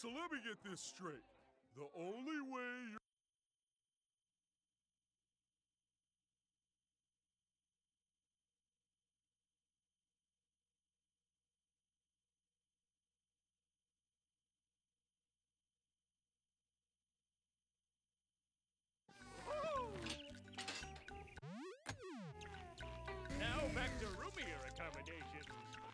So let me get this straight. The only way you're... Now back to roomier accommodations.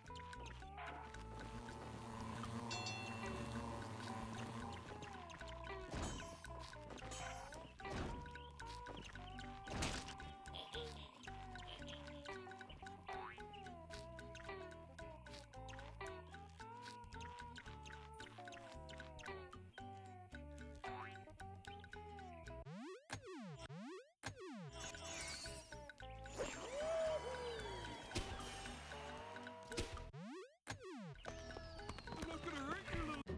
I'm not gonna hurt you, little...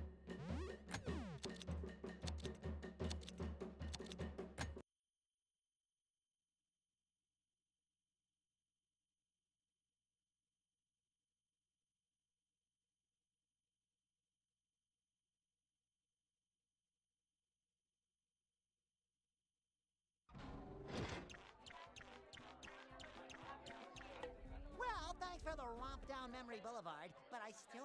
Well, thanks for the romp down memory boulevard, but I still...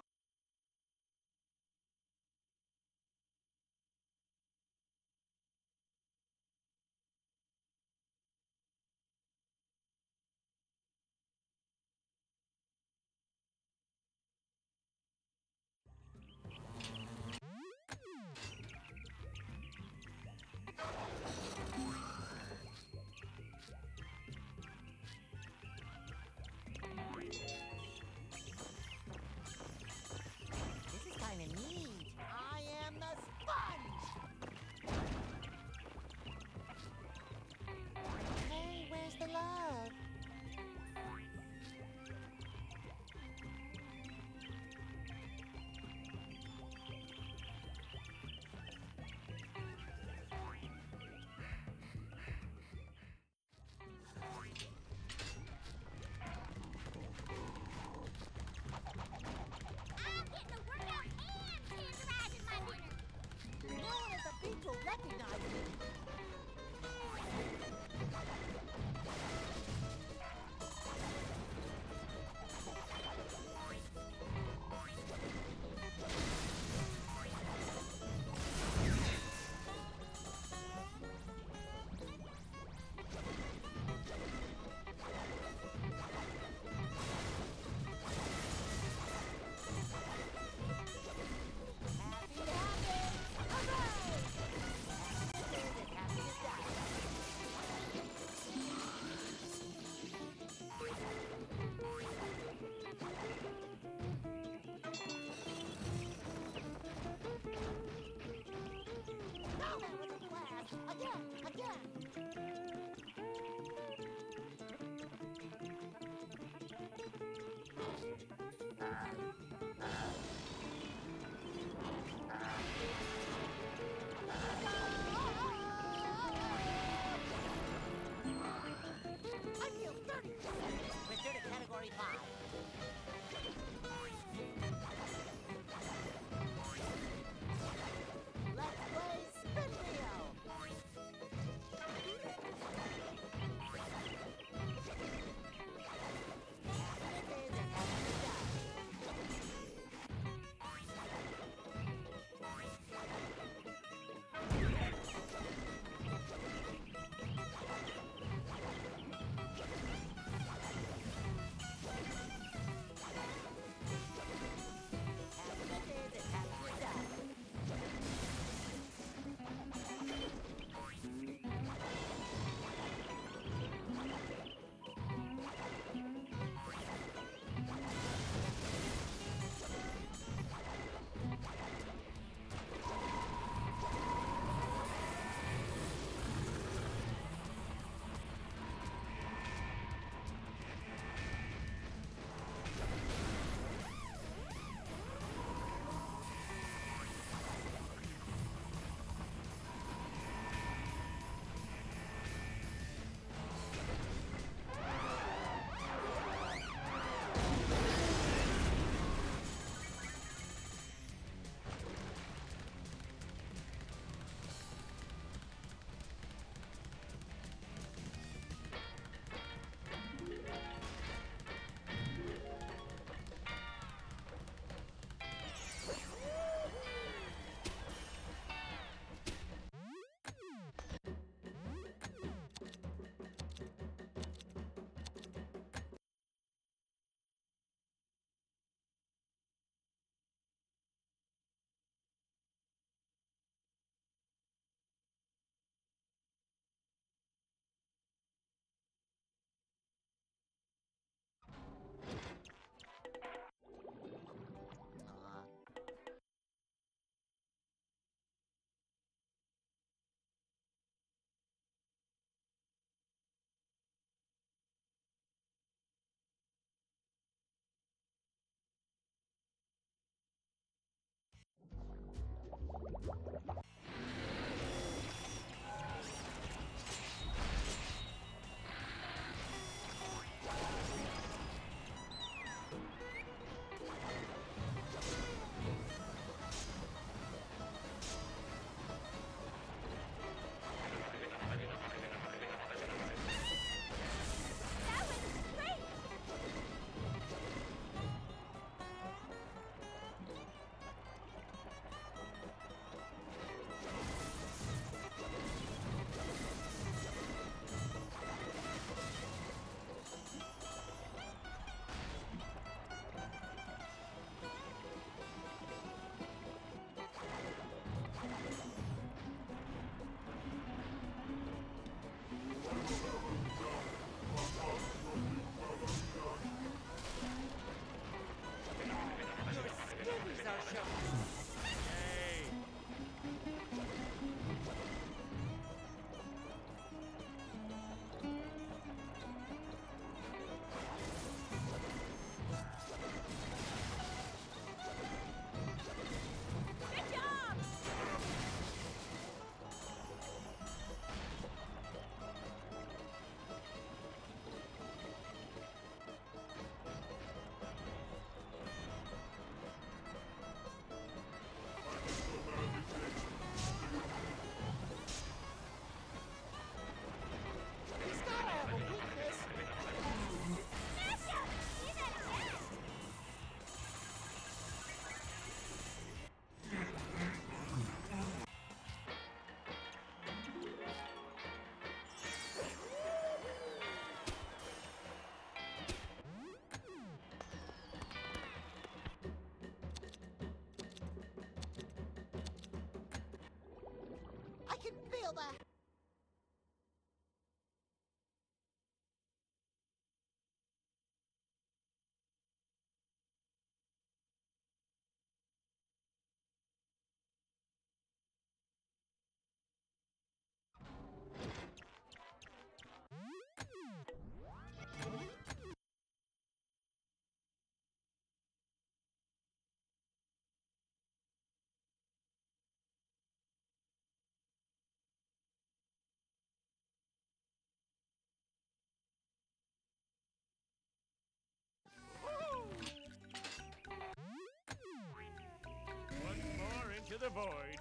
the void.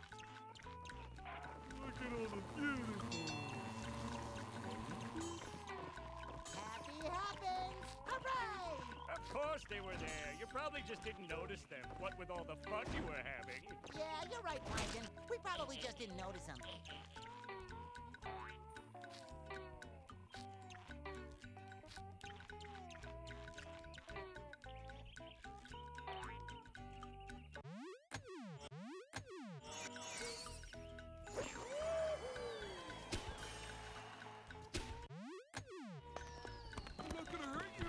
Look at all the beautiful. Happy happens! Hooray! Of course they were there. You probably just didn't notice them, what with all the fun you were having. Yeah, you're right, Plankton. We probably just didn't notice them. I'm not gonna hurt you.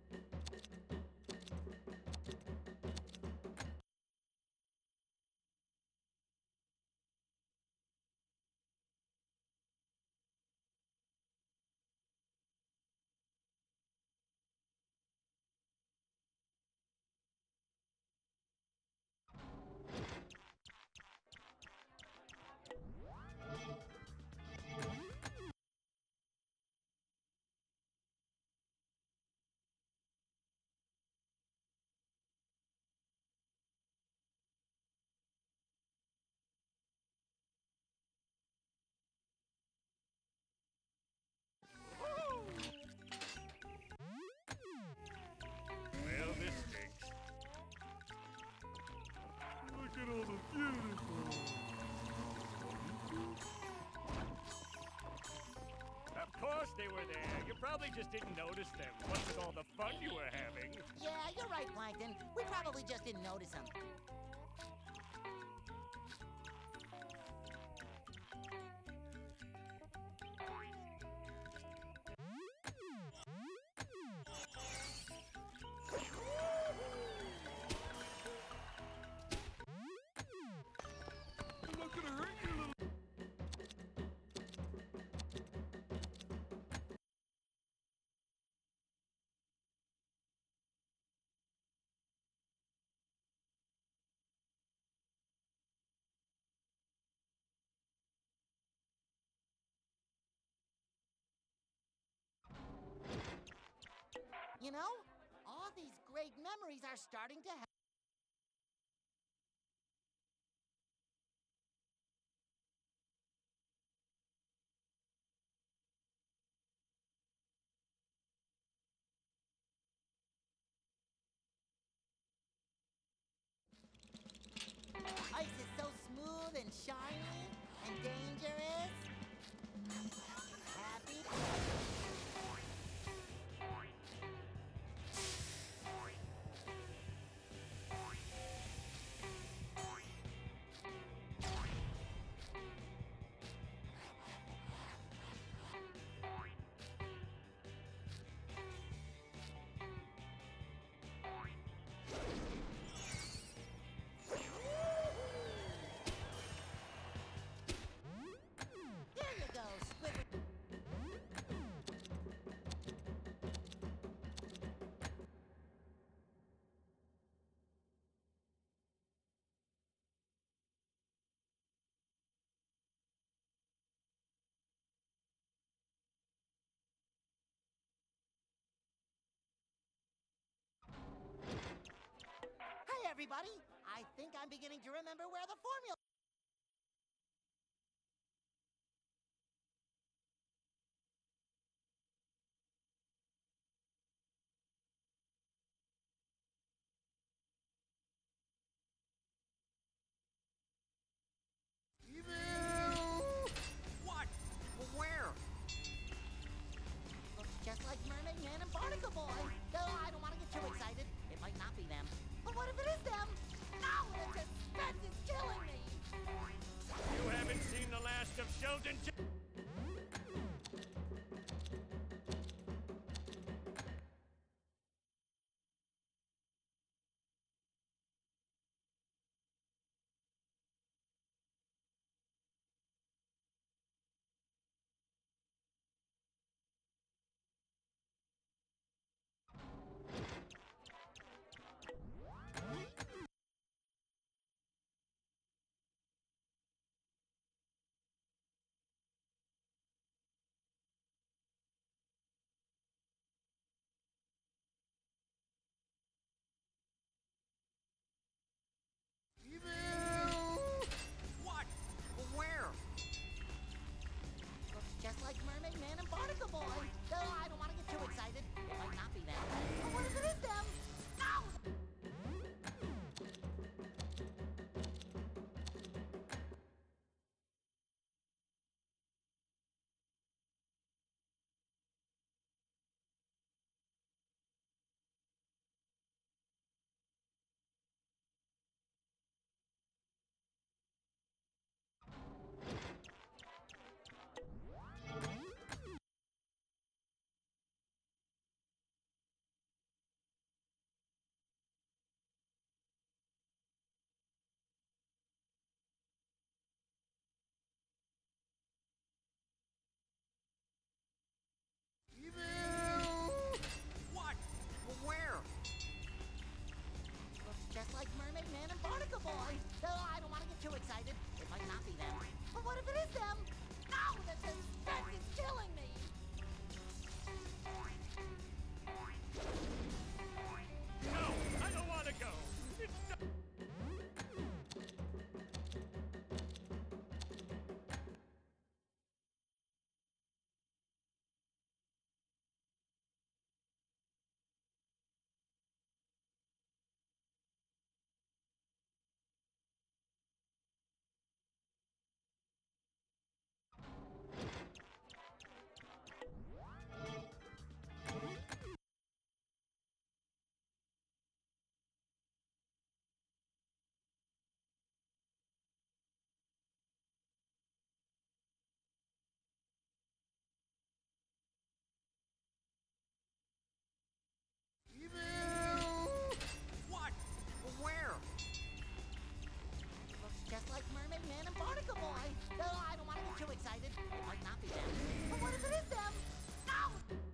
Well, this stinks. Look at all the beautiful. Of course they were there. You probably just didn't notice them, what with all the fun you were having. Yeah, you're right, Plankton. We probably just didn't notice them. I'm not gonna hurt you, little. You know, all these great memories are starting to happen. Ice is so smooth and shiny and dangerous. Happy. Here you go, Squidward. Hey, everybody! I think I'm beginning to remember where the formula. What? Where? Looks just like Mermaid Man and Barnacle Boy. Though I don't want to get too excited. It might not be them. But what if it is them? No, the suspense is killing me. You haven't seen the last of Sheldon. boy. Oh, I don't want to get too excited. It might not be them. But what if it is them? No! What? Where? Looks just like Mermaid Man and Barnacle Boy. Oh, I don't want to get too excited. It might not be them. But what if it is them? No! The suspense is killing me! No, I don't want to go. It's not... What? Where? Looks just like Mermaid Man and Barnacle Boy. Oh, I don't want to get too excited. It might not be them. But what if it is them? No!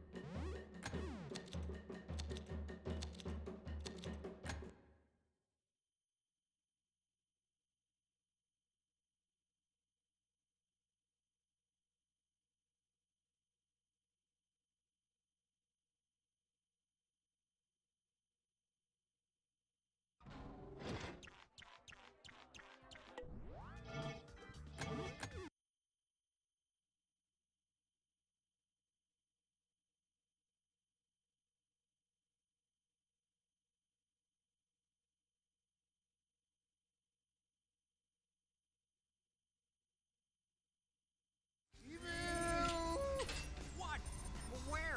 What? Where?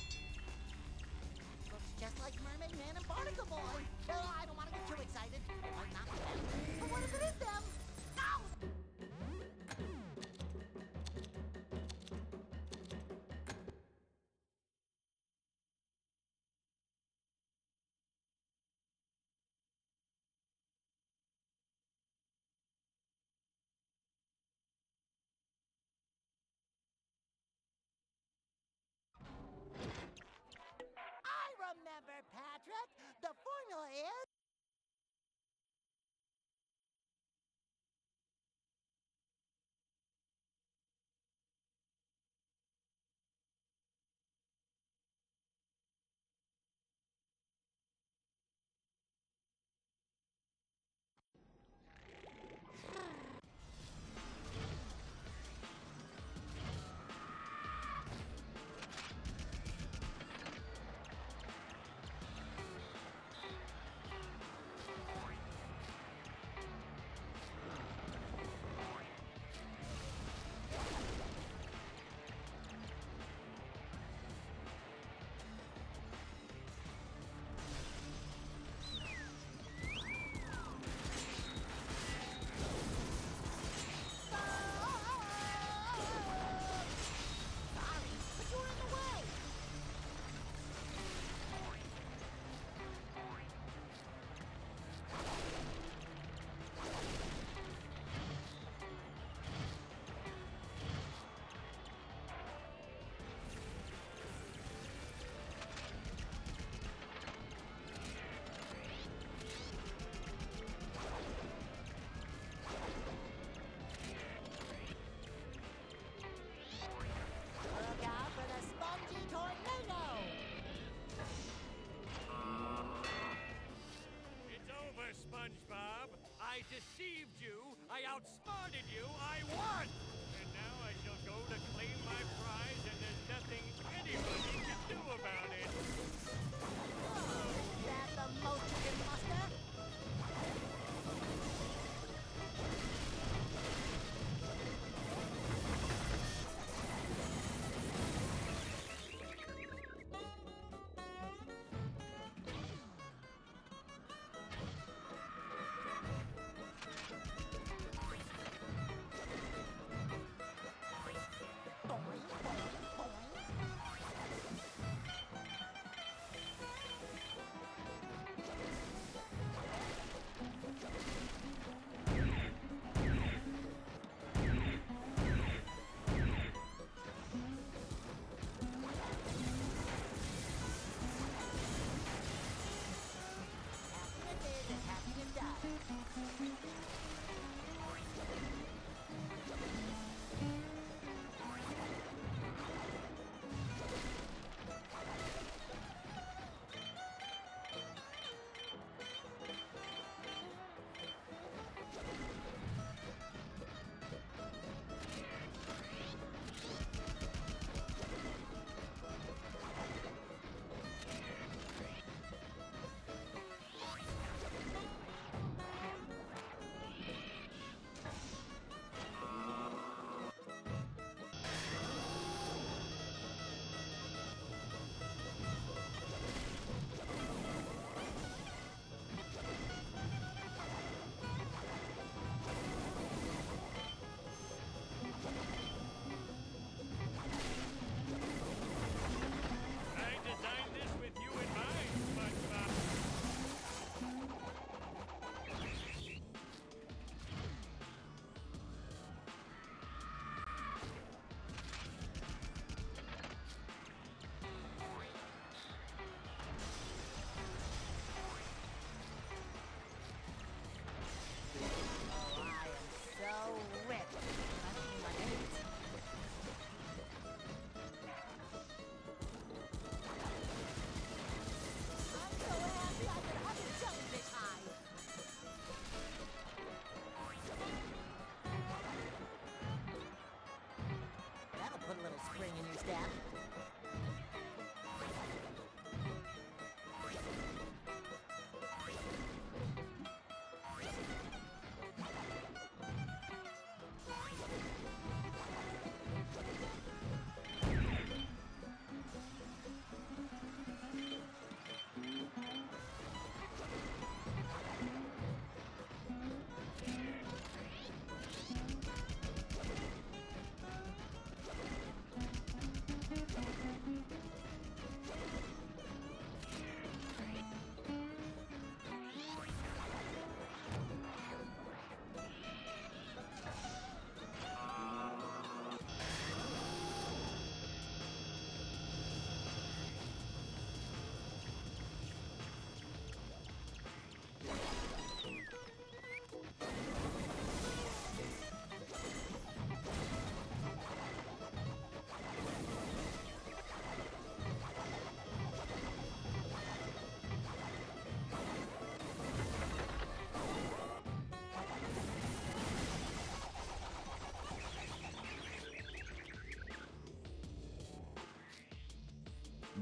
Looks just like Mermaid Man and Barnacle Boy. Oh, I don't want to get too excited. It might not be them. But what if it is them? No! I remember, Patrick. The formula is... Sorry, but you were in the way. Look out for the spongy tornado! It's over, SpongeBob. I deceived you. I outsmarted you. I won. And now I shall go to claim my prize, and there's nothing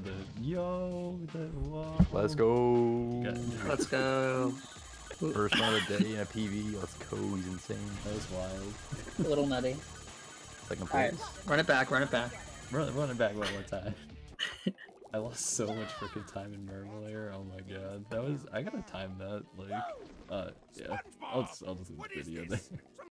Yo, the whoa. Let's go. Let's go. First one of the day in a PV. Let's go. He's insane. That was wild. A little nutty. Second Alright, place. run it back, run it back. Run it back one more time. I lost so much freaking time in Marble Layer. Oh my god. That was. I gotta time that. Like, yeah. I'll just end the video there.